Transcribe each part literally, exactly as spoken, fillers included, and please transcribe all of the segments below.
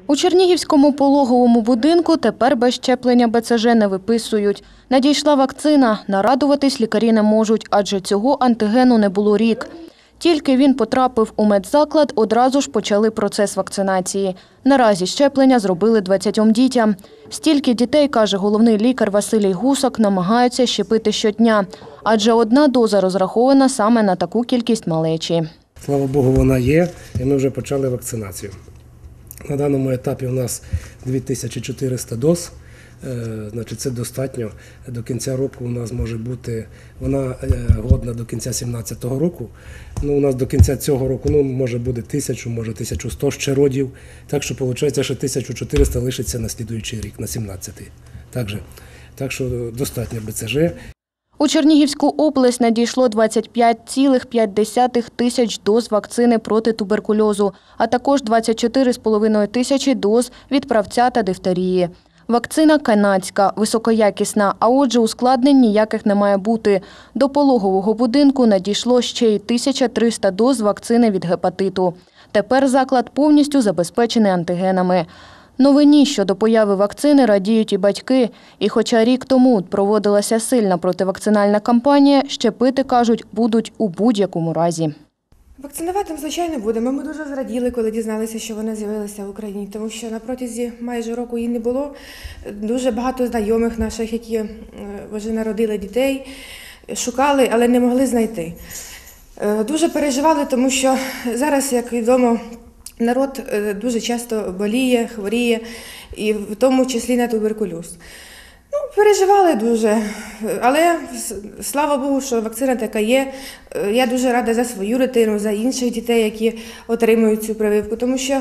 У Чернігівському пологовому будинку тепер без щеплення Б Ц Ж не виписують. Надійшла вакцина, нарадуватись лікарі не можуть, адже цього антигену не було рік. Тільки він потрапив у медзаклад, одразу ж почали процес вакцинації. Наразі щеплення зробили двадцятьом дітям. Стільки дітей, каже головний лікар Василій Гусак, намагаються щепити щодня, адже одна доза розрахована саме на таку кількість малечі. Слава Богу, вона є, і ми вже почали вакцинацію. На даному етапі у нас дві тисячі чотириста доз, значить це достатньо. До кінця року у нас може бути, вона годна до кінця сімнадцятого року. Ну, у нас до кінця цього року ну, може бути тисячу, може тисячу сто ще родів. Так що виходить, що тисяча чотириста лишиться на слідуючий рік, на сімнадцятий. Так, же, так що достатньо Б Ц Ж. У Чернігівську область надійшло двадцять п'ять цілих п'ять десятих тисяч доз вакцини проти туберкульозу, а також двадцять чотири з половиною тисячі доз від правця та дифтерії. Вакцина канадська, високоякісна, а отже ускладнень ніяких не має бути. До пологового будинку надійшло ще й тисяча триста доз вакцини від гепатиту. Тепер заклад повністю забезпечений антигенами. Новині щодо появи вакцини радіють і батьки. І хоча рік тому проводилася сильна противакцинальна кампанія, щепити, кажуть, будуть у будь-якому разі. Вакцинувати, звичайно, будемо. Ми дуже зраділи, коли дізналися, що вона з'явилася в Україні, тому що на протязі майже року її не було. Дуже багато знайомих наших, які вже народили дітей, шукали, але не могли знайти. Дуже переживали, тому що зараз, як відомо, народ дуже часто боліє, хворіє, і в тому числі на туберкульоз. Ну, переживали дуже, але слава Богу, що вакцина така є. Я дуже рада за свою дитину, за інших дітей, які отримують цю прививку, тому що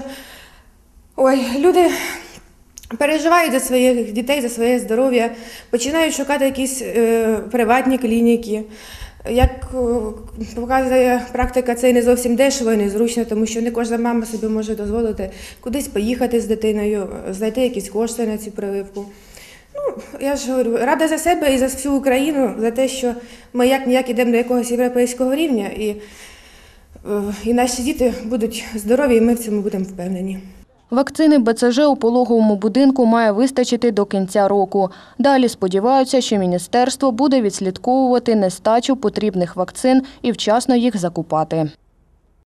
ой, люди переживають за своїх дітей, за своє здоров'я, починають шукати якісь е, приватні клініки. Як показує практика, це не зовсім дешево і незручно, тому що не кожна мама собі може дозволити кудись поїхати з дитиною, знайти якісь кошти на цю прививку. Ну, я ж говорю, рада за себе і за всю Україну, за те, що ми як-ніяк йдемо до якогось європейського рівня, і, і наші діти будуть здорові, і ми в цьому будемо впевнені. Вакцини Б Ц Ж у пологовому будинку має вистачити до кінця року. Далі сподіваються, що міністерство буде відслідковувати нестачу потрібних вакцин і вчасно їх закупати.